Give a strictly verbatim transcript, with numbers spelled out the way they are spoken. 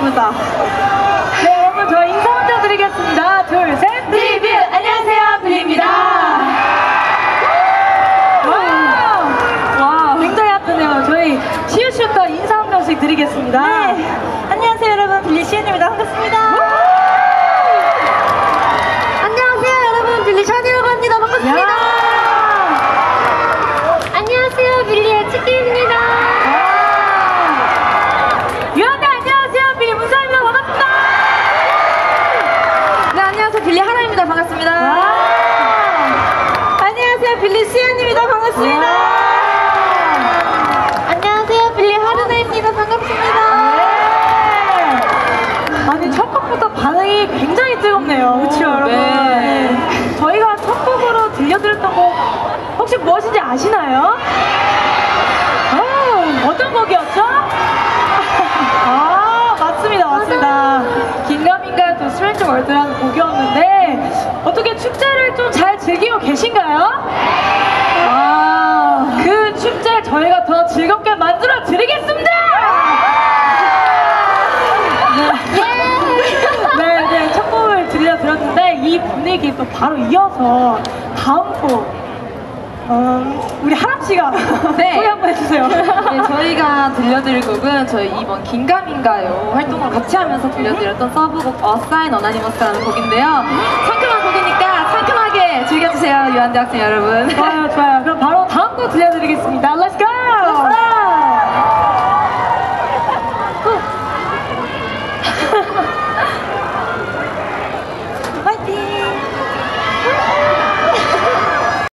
좋습니다. 네, 여러분 저 인사 먼저 드리겠습니다. 둘, 셋. 데뷔! 안녕하세요, 빌리입니다. 와, 와, 굉장히 핫하네요. 저희 시우슈과 인사 한 명씩 드리겠습니다. 네. 안녕하세요, 여러분. 빌리 시은입니다. 반갑습니다. 안녕하세요, 여러분. 빌리 샤니라고 합니다. 반갑습니다. 야. 안녕하세요, 빌리의 치킨입니다. 유한대 안녕하세요. 빌리 문서입니다. 반갑습니다. 네, 안녕하세요, 빌리 하라입니다. 반갑습니다. 와. 안녕하세요, 빌리 시은입니다. 반갑습니다. 와. 안녕하세요, 빌리 하루나입니다. 반갑습니다. 네. 아니 첫 곡부터 반응이 굉장히 뜨겁네요. 그렇죠, 여러분? 네. 네. 저희가 첫 곡으로 들려드렸던 곡 혹시 무엇인지 아시나요? 아, 어떤 곡이었죠? 아, 맞습니다, 맞습니다. 긴가민가의 또 스트레인지 월드라는 곡이었는데 어떻게 축제를 좀 잘 즐기고 계신가요? 아, 그 축제 저희가 더 즐겁게 만들어 드리겠습니다! 네, 네, 첫 곡을 들려드렸는데 이 분위기 또 바로 이어서 다음 곡 음, 우리 하람 씨가 네. 소개 한번 해주세요. 네, 저희가 들려드릴 곡은 저희 이번 긴가민가요 활동을 같이 하면서 들려드렸던 서브곡 어사인 어나니머스라는 곡인데요. 상큼한 곡이니까 상큼하게 즐겨주세요, 유한대 학생 여러분. 좋아요, 좋아요. 그럼 바로 다음 곡 들려드리겠습니다. Let's go!